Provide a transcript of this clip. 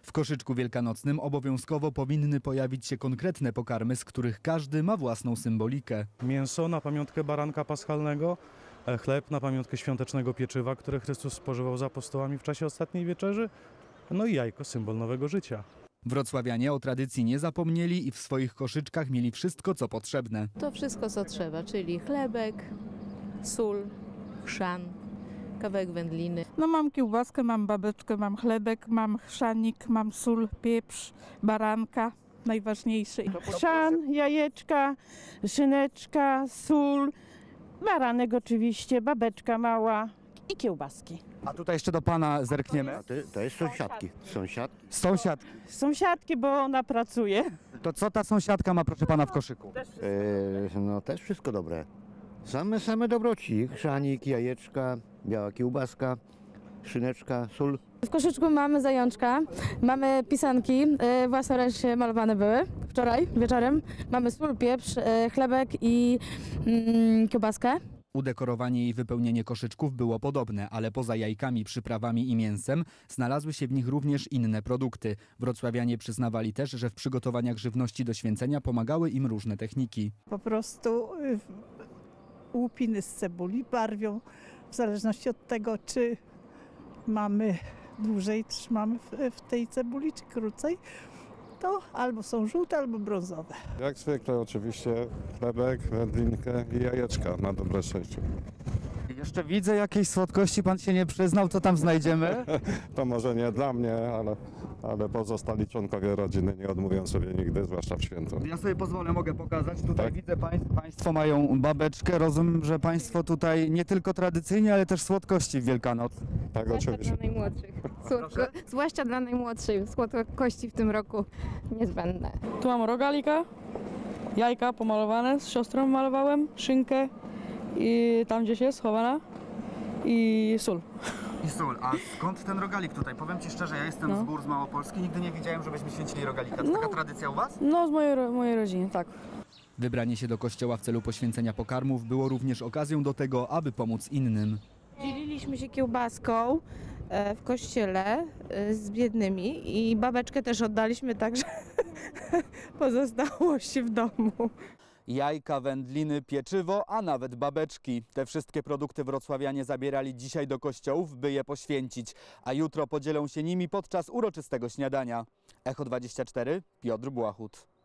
W koszyczku wielkanocnym obowiązkowo powinny pojawić się konkretne pokarmy, z których każdy ma własną symbolikę. Mięso na pamiątkę baranka paschalnego, chleb na pamiątkę świątecznego pieczywa, które Chrystus spożywał z apostołami w czasie ostatniej wieczerzy, no i jajko, symbol nowego życia. Wrocławianie o tradycji nie zapomnieli i w swoich koszyczkach mieli wszystko, co potrzebne. To wszystko, co trzeba, czyli chlebek, sól, chrzan, kawałek wędliny. No mam kiełbaskę, mam babeczkę, mam chlebek, mam chrzanik, mam sól, pieprz, baranka, najważniejszy. Chrzan, jajeczka, szyneczka, sól, baranek oczywiście, babeczka mała i kiełbaski. A tutaj jeszcze do pana zerkniemy. To jest sąsiadki. Sąsiad. Sąsiadki, bo ona pracuje. To co ta sąsiadka ma, proszę pana, w koszyku? No też wszystko dobre. Same dobroci. Chrzanik, jajeczka, biała kiełbaska, szyneczka, sól. W koszyczku mamy zajączka, mamy pisanki, własnoręcznie malowane były wczoraj wieczorem. Mamy sól, pieprz, chlebek i kiełbaskę. Udekorowanie i wypełnienie koszyczków było podobne, ale poza jajkami, przyprawami i mięsem znalazły się w nich również inne produkty. Wrocławianie przyznawali też, że w przygotowaniach żywności do święcenia pomagały im różne techniki. Po prostu łupiny z cebuli barwią w zależności od tego, czy mamy dłużej trzymamy w tej cebuli, czy krócej. To albo są żółte, albo brązowe. Jak zwykle oczywiście chlebek, wędlinkę i jajeczka na dobre szczęście. Jeszcze widzę jakiejś słodkości, pan się nie przyznał, co tam znajdziemy? To może nie dla mnie, ale pozostali członkowie rodziny nie odmówią sobie nigdy, zwłaszcza w święto. Ja sobie pozwolę, mogę pokazać. Tutaj Tak? widzę, państwo mają babeczkę. Rozumiem, że państwo tutaj nie tylko tradycyjnie, ale też słodkości w Wielkanoc. Tak, Zwłaszcza oczywiście. dla najmłodszych. Zwłaszcza dla najmłodszych. Słodkości w tym roku niezbędne. Tu mam rogalika, jajka pomalowane, z siostrą malowałem, szynkę i tam gdzieś jest schowana i sól. I sól. A skąd ten rogalik tutaj? Powiem ci szczerze, ja jestem z gór, z Małopolski. Nigdy nie widziałem, żebyśmy święcili rogalika. To taka tradycja u was? No z mojej rodziny, tak. Wybranie się do kościoła w celu poświęcenia pokarmów było również okazją do tego, aby pomóc innym. Dzieliliśmy się kiełbaską w kościele z biednymi i babeczkę też oddaliśmy, także pozostałości w domu. Jajka, wędliny, pieczywo, a nawet babeczki. Te wszystkie produkty wrocławianie zabierali dzisiaj do kościołów, by je poświęcić, a jutro podzielą się nimi podczas uroczystego śniadania. Echo 24, Piotr Błachut.